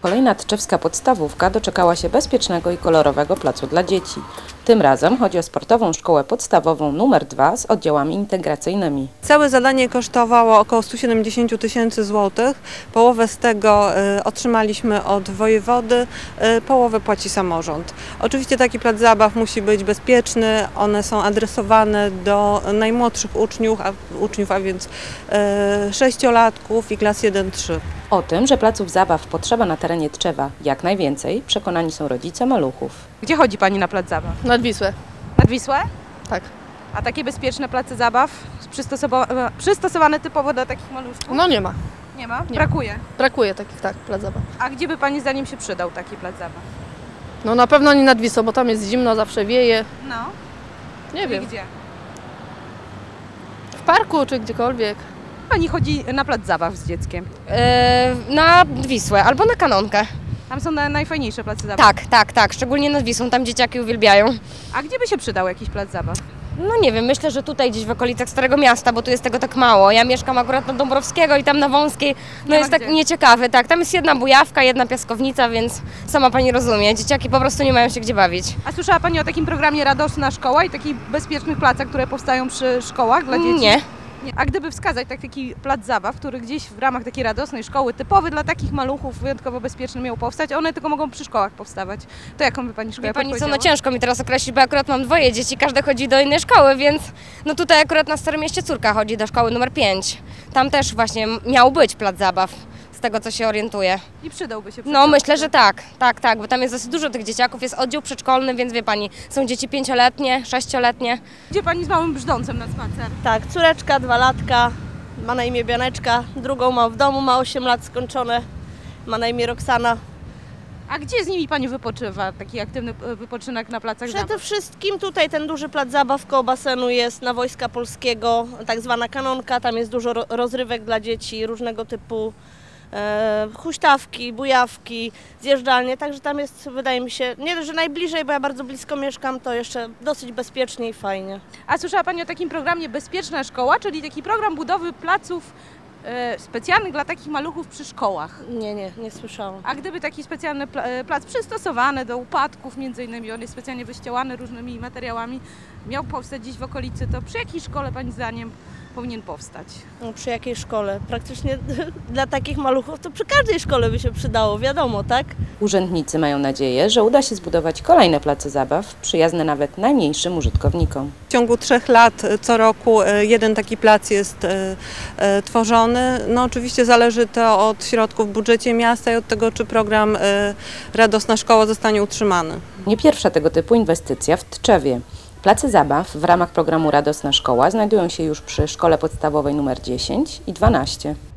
Kolejna tczewska podstawówka doczekała się bezpiecznego i kolorowego placu dla dzieci. Tym razem chodzi o sportową szkołę podstawową nr 2 z oddziałami integracyjnymi. Całe zadanie kosztowało około 170 000 złotych. Połowę z tego otrzymaliśmy od wojewody, połowę płaci samorząd. Oczywiście taki plac zabaw musi być bezpieczny, one są adresowane do najmłodszych uczniów, a więc sześciolatków i klas 1-3. O tym, że placów zabaw potrzeba na terenie Tczewa jak najwięcej, przekonani są rodzice maluchów. Gdzie chodzi Pani na plac zabaw? Nad Wisłę, Nad Wisłę? tak. A takie bezpieczne place zabaw przystosowane typowo dla takich maluszków? No nie ma. Nie ma? Nie. Brakuje. Brakuje takich, tak, plac zabaw. A gdzie by Pani zdaniem się przydał taki plac zabaw? No na pewno nie nad Wisłą, bo tam jest zimno, zawsze wieje. No. Nie I wiem, gdzie? w parku czy gdziekolwiek. Pani chodzi na plac zabaw z dzieckiem. Na Wisłę albo na Kanonkę. Tam są najfajniejsze place zabaw. Tak, szczególnie nad Wisłą, tam dzieciaki uwielbiają. A gdzie by się przydał jakiś plac zabaw? No nie wiem, myślę, że tutaj gdzieś w okolicach Starego Miasta, bo tu jest tego tak mało. Ja mieszkam akurat na Dąbrowskiego i tam na Wąskiej, no Nie jest ma tak gdzie. nieciekawy, tak. Tam jest jedna bujawka, jedna piaskownica, więc sama Pani rozumie, dzieciaki po prostu nie mają się gdzie bawić. A słyszała Pani o takim programie Radosna Szkoła i takich bezpiecznych placach, które powstają przy szkołach dla dzieci? Nie. A gdyby wskazać taki plac zabaw, który gdzieś w ramach takiej radosnej szkoły, typowy dla takich maluchów, wyjątkowo bezpieczny miał powstać, one tylko mogą przy szkołach powstawać, to jaką by Pani szkołę Wie Pani co, no podpowiedziała? ciężko mi teraz określić, bo akurat mam dwoje dzieci, każde chodzi do innej szkoły, więc no tutaj akurat na Starym Mieście córka chodzi do szkoły numer 5. Tam też właśnie miał być plac zabaw, z tego co się orientuję. I przydałby się. No myślę, że tak, bo tam jest dosyć dużo tych dzieciaków, jest oddział przedszkolny, więc wie Pani, są dzieci 5-letnie, 6-letnie. Gdzie Pani z małym brzdącem na spacer? Tak, córeczka 2-latka, ma na imię Bianeczka, drugą ma w domu, ma 8 lat skończone, ma na imię Roxana. A gdzie z nimi Pani wypoczywa? Taki aktywny wypoczynek na placach Przede zabaw? wszystkim tutaj ten duży plac zabaw koło basenu jest na Wojska Polskiego, tak zwana Kanonka, tam jest dużo rozrywek dla dzieci, różnego typu huśtawki, bujawki, zjeżdżalnie, także tam jest, wydaje mi się, nie że najbliżej, bo ja bardzo blisko mieszkam, to jeszcze dosyć bezpiecznie i fajnie. A słyszała Pani o takim programie Bezpieczna Szkoła, czyli taki program budowy placów specjalnych dla takich maluchów przy szkołach? Nie słyszałam. A gdyby taki specjalny plac przystosowany do upadków, między innymi, on jest specjalnie wyścielany różnymi materiałami, miał powstać gdzieś w okolicy, to przy jakiej szkole Pani zdaniem powinien powstać? No, przy jakiej szkole? Praktycznie dla takich maluchów to przy każdej szkole by się przydało, wiadomo, tak? Urzędnicy mają nadzieję, że uda się zbudować kolejne place zabaw, przyjazne nawet najmniejszym użytkownikom. W ciągu 3 lat co roku jeden taki plac jest tworzony. No oczywiście zależy to od środków w budżecie miasta i od tego, czy program Radosna Szkoła zostanie utrzymany. Nie pierwsza tego typu inwestycja w Tczewie. Place zabaw w ramach programu Radosna Szkoła znajdują się już przy szkole podstawowej nr 10 i 12.